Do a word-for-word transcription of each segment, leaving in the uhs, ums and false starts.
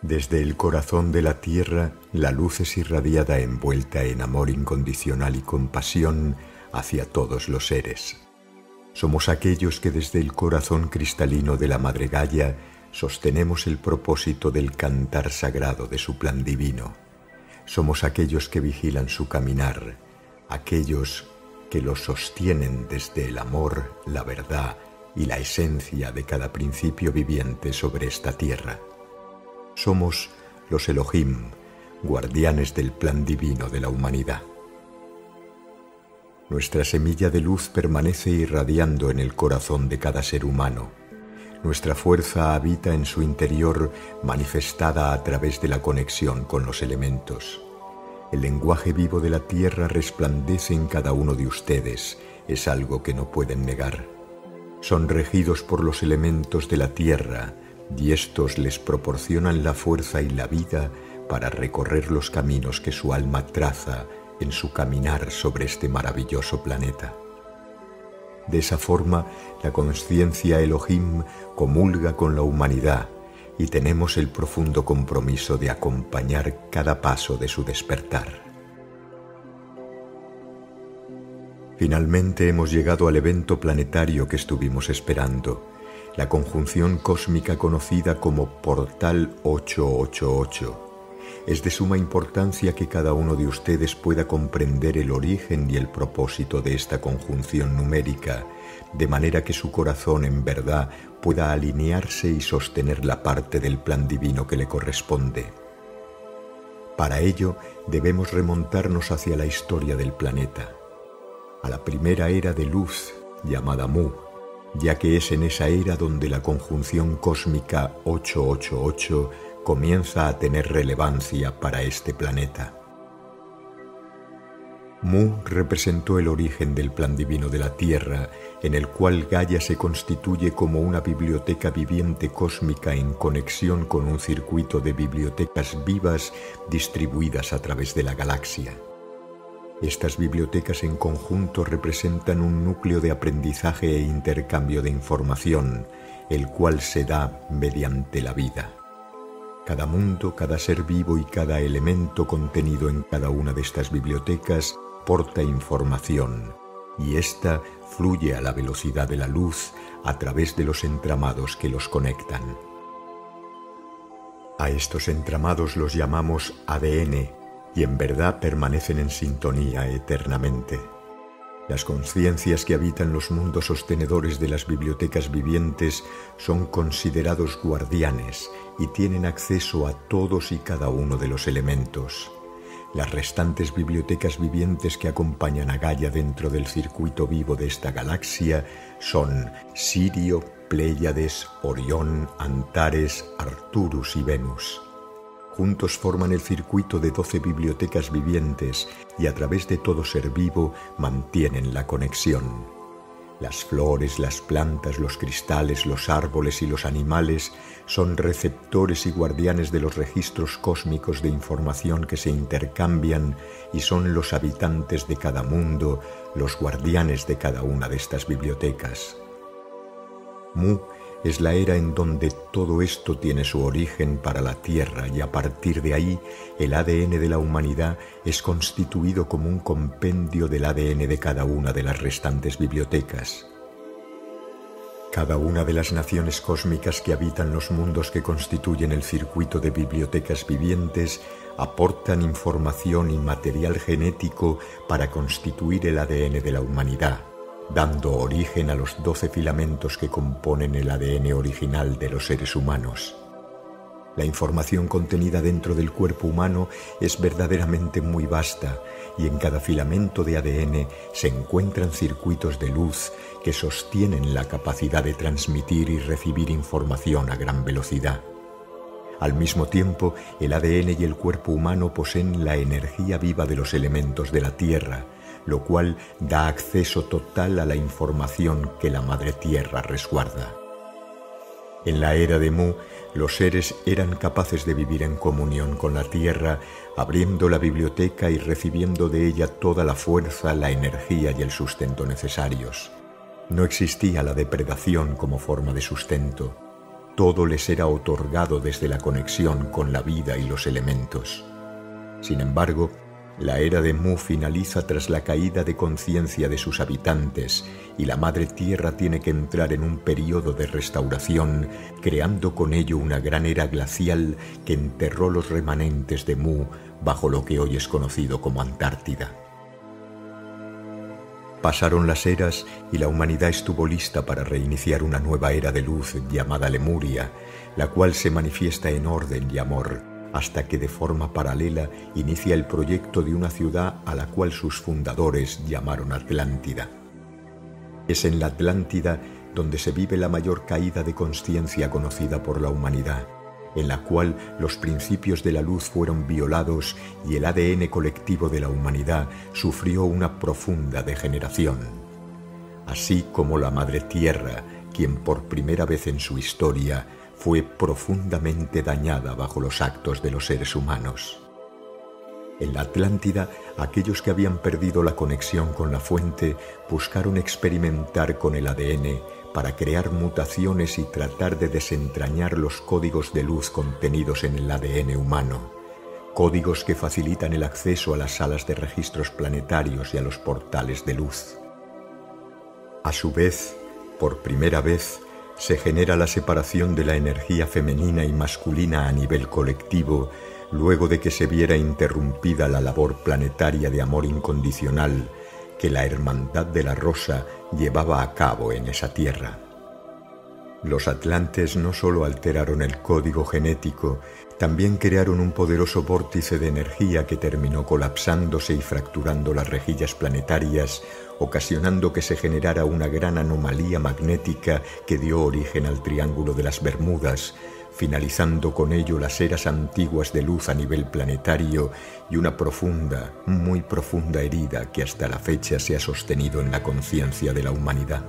Desde el corazón de la tierra, la luz es irradiada envuelta en amor incondicional y compasión hacia todos los seres. Somos aquellos que desde el corazón cristalino de la Madre Gaia sostenemos el propósito del cantar sagrado de su plan divino. Somos aquellos que vigilan su caminar, aquellos que lo sostienen desde el amor, la verdad y la esencia de cada principio viviente sobre esta tierra. Somos los Elohim, guardianes del plan divino de la humanidad. Nuestra semilla de luz permanece irradiando en el corazón de cada ser humano. Nuestra fuerza habita en su interior, manifestada a través de la conexión con los elementos. El lenguaje vivo de la tierra resplandece en cada uno de ustedes, es algo que no pueden negar. Son regidos por los elementos de la tierra, y estos les proporcionan la fuerza y la vida para recorrer los caminos que su alma traza en su caminar sobre este maravilloso planeta. De esa forma, la conciencia Elohim comulga con la humanidad y tenemos el profundo compromiso de acompañar cada paso de su despertar. Finalmente hemos llegado al evento planetario que estuvimos esperando, la conjunción cósmica conocida como Portal ochocientos ochenta y ocho. Es de suma importancia que cada uno de ustedes pueda comprender el origen y el propósito de esta conjunción numérica, de manera que su corazón en verdad pueda alinearse y sostener la parte del plan divino que le corresponde. Para ello debemos remontarnos hacia la historia del planeta, a la primera era de luz llamada Mu, ya que es en esa era donde la conjunción cósmica ochocientos ochenta y ocho comienza a tener relevancia para este planeta. Mu representó el origen del plan divino de la Tierra, en el cual Gaia se constituye como una biblioteca viviente cósmica en conexión con un circuito de bibliotecas vivas distribuidas a través de la galaxia. Estas bibliotecas en conjunto representan un núcleo de aprendizaje e intercambio de información, el cual se da mediante la vida. Cada mundo, cada ser vivo y cada elemento contenido en cada una de estas bibliotecas porta información, y ésta fluye a la velocidad de la luz a través de los entramados que los conectan. A estos entramados los llamamos A D N, y en verdad permanecen en sintonía eternamente. Las conciencias que habitan los mundos sostenedores de las bibliotecas vivientes son considerados guardianes y tienen acceso a todos y cada uno de los elementos. Las restantes bibliotecas vivientes que acompañan a Gaia dentro del circuito vivo de esta galaxia son Sirio, Pléyades, Orión, Antares, Arcturus y Venus. Juntos forman el circuito de doce bibliotecas vivientes y a través de todo ser vivo mantienen la conexión. Las flores, las plantas, los cristales, los árboles y los animales son receptores y guardianes de los registros cósmicos de información que se intercambian y son los habitantes de cada mundo, los guardianes de cada una de estas bibliotecas. Mu es la era en donde todo esto tiene su origen para la Tierra y a partir de ahí el A D N de la humanidad es constituido como un compendio del A D N de cada una de las restantes bibliotecas. Cada una de las naciones cósmicas que habitan los mundos que constituyen el circuito de bibliotecas vivientes aportan información y material genético para constituir el A D N de la humanidad, dando origen a los doce filamentos que componen el A D N original de los seres humanos. La información contenida dentro del cuerpo humano es verdaderamente muy vasta y en cada filamento de A D N se encuentran circuitos de luz que sostienen la capacidad de transmitir y recibir información a gran velocidad. Al mismo tiempo, el A D N y el cuerpo humano poseen la energía viva de los elementos de la Tierra, lo cual da acceso total a la información que la Madre Tierra resguarda. En la era de Mu, los seres eran capaces de vivir en comunión con la Tierra, abriendo la biblioteca y recibiendo de ella toda la fuerza, la energía y el sustento necesarios. No existía la depredación como forma de sustento. todo les era otorgado desde la conexión con la vida y los elementos. Sin embargo, la era de Mu finaliza tras la caída de conciencia de sus habitantes y la Madre Tierra tiene que entrar en un periodo de restauración, creando con ello una gran era glacial que enterró los remanentes de Mu bajo lo que hoy es conocido como Antártida. Pasaron las eras y la humanidad estuvo lista para reiniciar una nueva era de luz llamada Lemuria, la cual se manifiesta en orden y amor, hasta que de forma paralela inicia el proyecto de una ciudad a la cual sus fundadores llamaron Atlántida. Es en la Atlántida donde se vive la mayor caída de conciencia conocida por la humanidad, en la cual los principios de la luz fueron violados y el A D N colectivo de la humanidad sufrió una profunda degeneración. Así como la Madre Tierra, quien por primera vez en su historia fue profundamente dañada bajo los actos de los seres humanos. En la Atlántida, aquellos que habían perdido la conexión con la fuente buscaron experimentar con el A D N para crear mutaciones y tratar de desentrañar los códigos de luz contenidos en el A D N humano, códigos que facilitan el acceso a las salas de registros planetarios y a los portales de luz. A su vez, por primera vez, se genera la separación de la energía femenina y masculina a nivel colectivo, luego de que se viera interrumpida la labor planetaria de amor incondicional que la Hermandad de la Rosa llevaba a cabo en esa tierra. Los atlantes no solo alteraron el código genético, también crearon un poderoso vórtice de energía que terminó colapsándose y fracturando las rejillas planetarias, ocasionando que se generara una gran anomalía magnética que dio origen al Triángulo de las Bermudas, finalizando con ello las eras antiguas de luz a nivel planetario y una profunda, muy profunda herida que hasta la fecha se ha sostenido en la conciencia de la humanidad.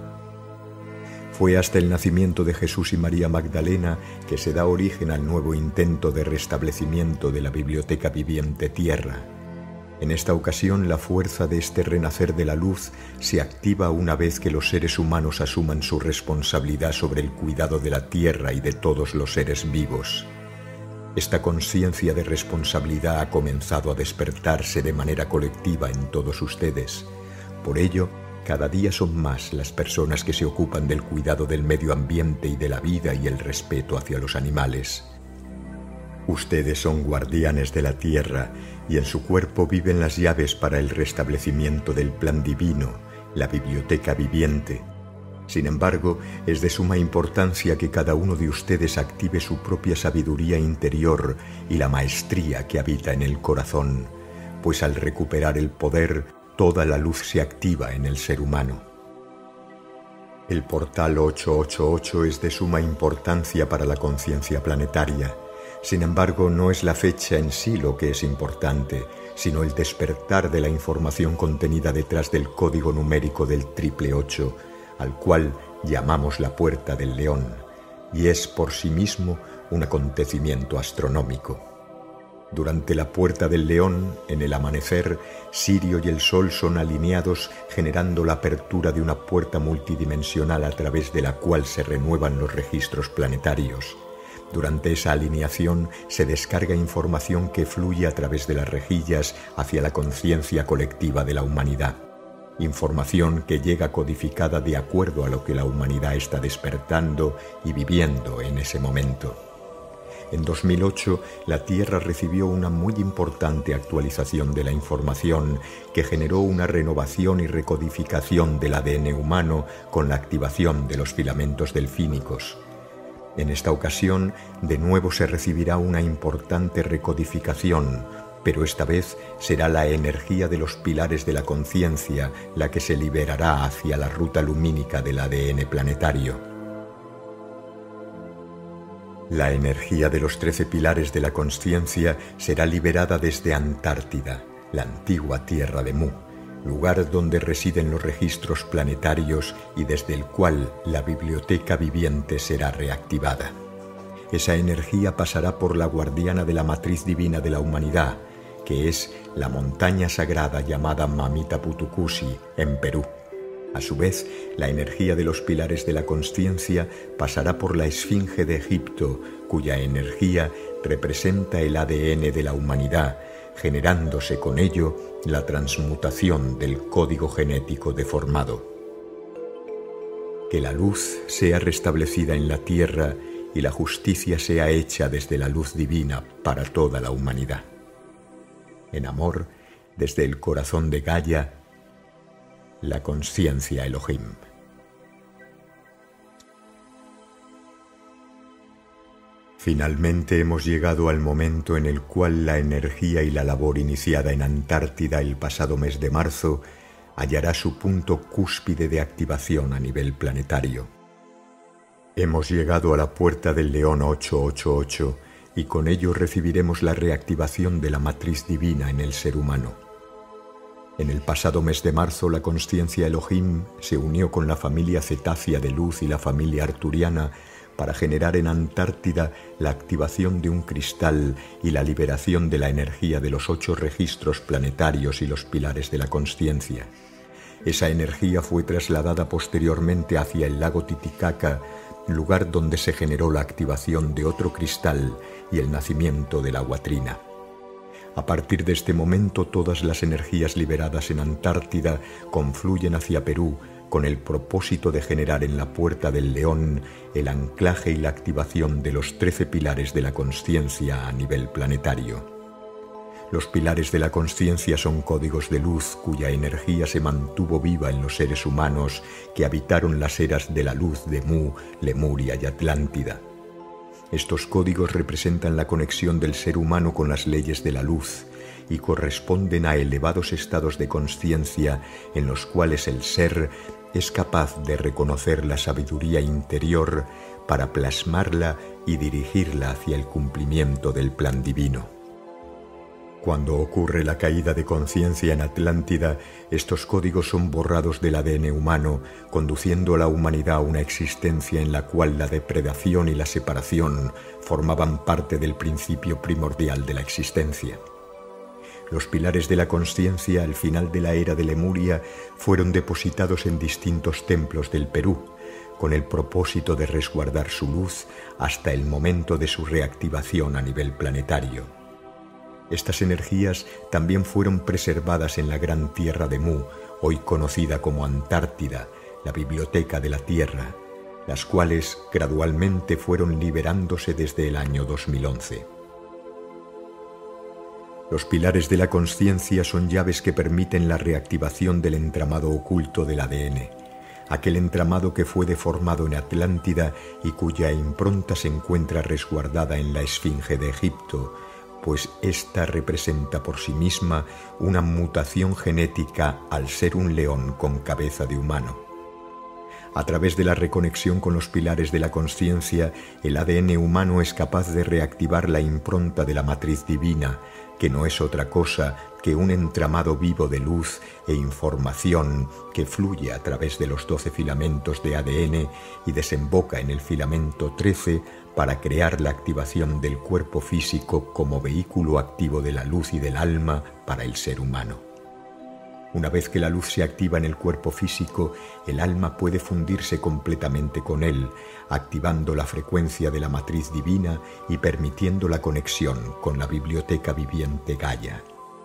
Fue hasta el nacimiento de Jesús y María Magdalena que se da origen al nuevo intento de restablecimiento de la Biblioteca Viviente Tierra. En esta ocasión, la fuerza de este renacer de la luz se activa una vez que los seres humanos asuman su responsabilidad sobre el cuidado de la Tierra y de todos los seres vivos. Esta conciencia de responsabilidad ha comenzado a despertarse de manera colectiva en todos ustedes. Por ello, cada día son más las personas que se ocupan del cuidado del medio ambiente y de la vida y el respeto hacia los animales. Ustedes son guardianes de la tierra y en su cuerpo viven las llaves para el restablecimiento del plan divino, la biblioteca viviente. Sin embargo, es de suma importancia que cada uno de ustedes active su propia sabiduría interior y la maestría que habita en el corazón, pues al recuperar el poder, toda la luz se activa en el ser humano. El portal ochocientos ochenta y ocho es de suma importancia para la conciencia planetaria. Sin embargo, no es la fecha en sí lo que es importante, sino el despertar de la información contenida detrás del código numérico del triple ocho, al cual llamamos la Puerta del León, y es por sí mismo un acontecimiento astronómico. Durante la Puerta del León, en el amanecer, Sirio y el Sol son alineados, generando la apertura de una puerta multidimensional a través de la cual se renuevan los registros planetarios. Durante esa alineación se descarga información que fluye a través de las rejillas hacia la conciencia colectiva de la humanidad. Información que llega codificada de acuerdo a lo que la humanidad está despertando y viviendo en ese momento. En dos mil ocho, la Tierra recibió una muy importante actualización de la información que generó una renovación y recodificación del A D N humano con la activación de los filamentos delfínicos. En esta ocasión, de nuevo se recibirá una importante recodificación, pero esta vez será la energía de los pilares de la conciencia la que se liberará hacia la ruta lumínica del A D N planetario. La energía de los trece pilares de la conciencia será liberada desde Antártida, la antigua tierra de Mu, lugar donde residen los registros planetarios y desde el cual la biblioteca viviente será reactivada. Esa energía pasará por la guardiana de la matriz divina de la humanidad, que es la montaña sagrada llamada Mamita Putucusi, en Perú. A su vez, la energía de los pilares de la consciencia pasará por la Esfinge de Egipto, cuya energía representa el A D N de la humanidad, generándose con ello la transmutación del código genético deformado. Que la luz sea restablecida en la tierra y la justicia sea hecha desde la luz divina para toda la humanidad. En amor, desde el corazón de Gaia, la conciencia Elohim. Finalmente hemos llegado al momento en el cual la energía y la labor iniciada en Antártida el pasado mes de marzo hallará su punto cúspide de activación a nivel planetario. Hemos llegado a la puerta del León ochocientos ochenta y ocho y con ello recibiremos la reactivación de la matriz divina en el ser humano. En el pasado mes de marzo, la consciencia Elohim se unió con la familia cetácea de luz y la familia arturiana para generar en Antártida la activación de un cristal y la liberación de la energía de los ocho registros planetarios y los pilares de la consciencia. Esa energía fue trasladada posteriormente hacia el lago Titicaca, lugar donde se generó la activación de otro cristal y el nacimiento de la Huatrina. A partir de este momento, todas las energías liberadas en Antártida confluyen hacia Perú con el propósito de generar en la Puerta del León el anclaje y la activación de los trece pilares de la consciencia a nivel planetario. Los pilares de la consciencia son códigos de luz cuya energía se mantuvo viva en los seres humanos que habitaron las eras de la luz de Mu, Lemuria y Atlántida. Estos códigos representan la conexión del ser humano con las leyes de la luz y corresponden a elevados estados de consciencia en los cuales el ser es capaz de reconocer la sabiduría interior para plasmarla y dirigirla hacia el cumplimiento del plan divino. Cuando ocurre la caída de conciencia en Atlántida, estos códigos son borrados del A D N humano, conduciendo a la humanidad a una existencia en la cual la depredación y la separación formaban parte del principio primordial de la existencia. Los pilares de la consciencia al final de la era de Lemuria fueron depositados en distintos templos del Perú, con el propósito de resguardar su luz hasta el momento de su reactivación a nivel planetario. Estas energías también fueron preservadas en la gran tierra de Mu, hoy conocida como Antártida, la biblioteca de la Tierra, las cuales gradualmente fueron liberándose desde el año dos mil once. Los pilares de la consciencia son llaves que permiten la reactivación del entramado oculto del A D N, aquel entramado que fue deformado en Atlántida y cuya impronta se encuentra resguardada en la Esfinge de Egipto, pues ésta representa por sí misma una mutación genética al ser un león con cabeza de humano. A través de la reconexión con los pilares de la consciencia, el A D N humano es capaz de reactivar la impronta de la matriz divina, que no es otra cosa que un entramado vivo de luz e información que fluye a través de los doce filamentos de A D N y desemboca en el filamento trece para crear la activación del cuerpo físico como vehículo activo de la luz y del alma para el ser humano. Una vez que la luz se activa en el cuerpo físico, el alma puede fundirse completamente con él, activando la frecuencia de la matriz divina y permitiendo la conexión con la biblioteca viviente Gaia.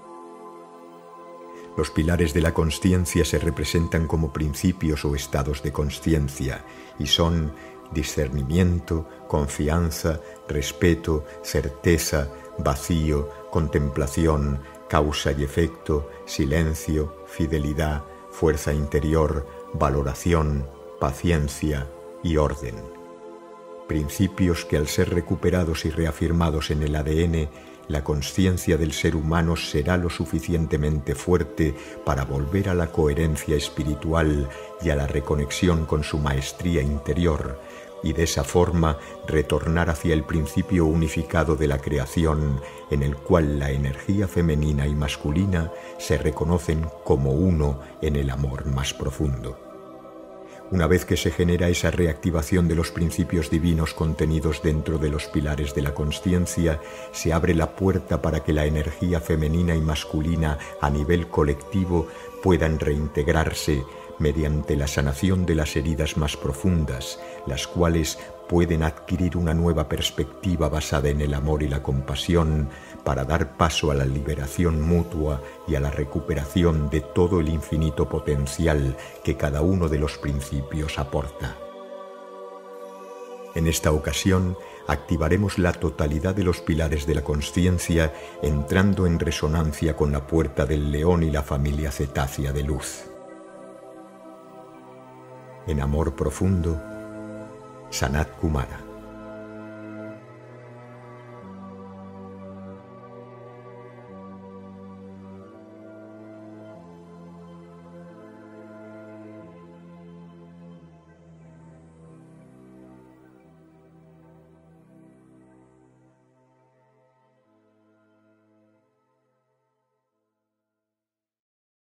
Los pilares de la consciencia se representan como principios o estados de consciencia y son discernimiento, confianza, respeto, certeza, vacío, contemplación, causa y efecto, silencio, fidelidad, fuerza interior, valoración, paciencia y orden. Principios que al ser recuperados y reafirmados en el A D N, la consciencia del ser humano será lo suficientemente fuerte para volver a la coherencia espiritual y a la reconexión con su maestría interior, y de esa forma retornar hacia el principio unificado de la creación, en el cual la energía femenina y masculina se reconocen como uno en el amor más profundo. Una vez que se genera esa reactivación de los principios divinos contenidos dentro de los pilares de la consciencia, se abre la puerta para que la energía femenina y masculina a nivel colectivo puedan reintegrarse, mediante la sanación de las heridas más profundas, las cuales pueden adquirir una nueva perspectiva basada en el amor y la compasión para dar paso a la liberación mutua y a la recuperación de todo el infinito potencial que cada uno de los principios aporta. En esta ocasión, activaremos la totalidad de los pilares de la consciencia, entrando en resonancia con la puerta del león y la familia cetácea de luz. En amor profundo, Sanat Kumara.